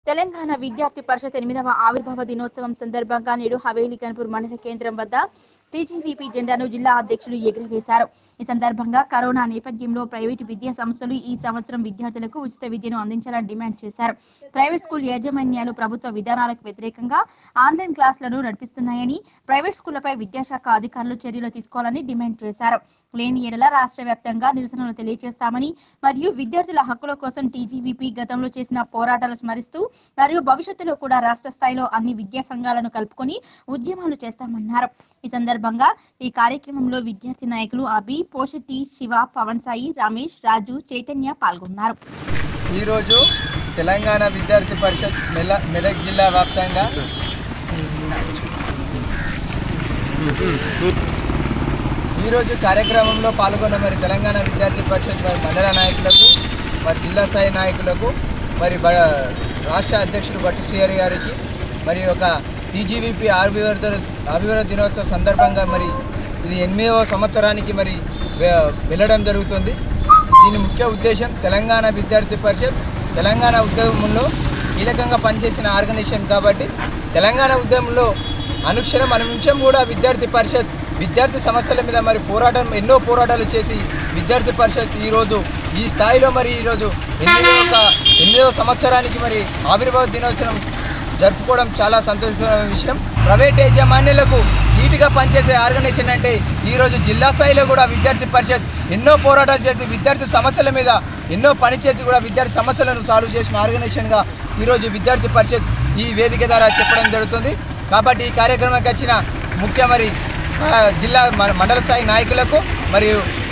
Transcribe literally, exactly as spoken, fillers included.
తెలంగాణ విద్యార్థి పరిషత్ ఎనిమిదవ ఆవిర్భావ దినోత్సవం సందర్భంగా నేడు హవేలీ కన్పూర్ మండల కేంద్రం వద్ద టీజీవీపీ జెండాను జిల్లా అధ్యక్షులు ఎగురవేశారు. ఈ సందర్భంగా కరోనా నేపథ్యంలో ప్రైవేటు విద్యా సంస్థలు ఈ సంవత్సరం విద్యార్థులకు ఉచిత విద్యను అందించాలని డిమాండ్ చేశారు. ప్రైవేట్ స్కూల్ యాజమాన్యాలు ప్రభుత్వ విధానాలకు వ్యతిరేకంగా ఆన్లైన్ క్లాసులను నడిపిస్తున్నాయని, ప్రైవేట్ స్కూళ్లపై విద్యాశాఖ అధికారులు చర్యలు తీసుకోవాలని డిమాండ్ చేశారు. లేని ఏడల రాష్ట్ర వ్యాప్తంగా నిరసనలు తెలియజేస్తామని మరియు విద్యార్థుల హక్కుల కోసం టీజీవీపీ గతంలో చేసిన పోరాటాలు స్మరిస్తూ మరియు భవిష్యత్తులో కూడా రాష్ట్ర స్థాయిలో అన్ని విద్యా సంఘాలను కలుపుకొని ఉద్యమాలు చేస్తామన్నారు. ఈ సందర్భంగా ఈ కార్యక్రమంలో విద్యార్థి నాయకులు అభి, పోషటి, శివ, పవన్ సాయి, రమేష్, రాజు, చైతన్య పాల్గొన్నారు. ఈరోజు తెలంగాణ విద్యార్థి పరిషత్ మెదక్ జిల్లా వ్యాప్తంగా ఈరోజు కార్యక్రమంలో పాల్గొన్న మరి తెలంగాణ విద్యార్థి పరిషత్ మండల నాయకులకు, మరి జిల్లా స్థాయి నాయకులకు, మరి రాష్ట్ర అధ్యక్షుడు భట్టి శ్రీహరి గారికి, మరి ఒక టీజీవీపీ ఆవిర్భావ ఆవిర్భావ దినోత్సవ సందర్భంగా మరి ఇది ఎనిమిదవ సంవత్సరానికి మరి వెళ్ళడం జరుగుతుంది. దీని ముఖ్య ఉద్దేశం తెలంగాణ విద్యార్థి పరిషత్ తెలంగాణ ఉద్యమంలో కీలకంగా పనిచేసిన ఆర్గనైజేషన్ కాబట్టి తెలంగాణ ఉద్యమంలో అనుక్షణం అనునిమిషం కూడా విద్యార్థి పరిషత్ విద్యార్థి సమస్యల మీద మరి పోరాటం ఎన్నో పోరాటాలు చేసి విద్యార్థి పరిషత్ ఈరోజు ఈ స్థాయిలో మరి ఈరోజు ఎనిమిదవ ఎనిమిదవ సంవత్సరానికి మరి ఆవిర్భావ దినోత్సవం జరుపుకోవడం చాలా సంతోషకరమైన విషయం. ప్రైవేట్ యాజమాన్యాలకు నీట్గా పనిచేసే ఆర్గనైజేషన్ అంటే ఈరోజు జిల్లా స్థాయిలో కూడా విద్యార్థి పరిషత్ ఎన్నో పోరాటాలు చేసి విద్యార్థి సమస్యల మీద ఎన్నో పని చేసి కూడా విద్యార్థి సమస్యలను సాల్వ్ చేసిన ఆర్గనైజేషన్గా ఈరోజు విద్యార్థి పరిషత్ ఈ వేదిక ద్వారా చెప్పడం జరుగుతుంది. కాబట్టి ఈ కార్యక్రమానికి వచ్చిన ముఖ్య మరి జిల్లా మండల స్థాయి నాయకులకు మరియు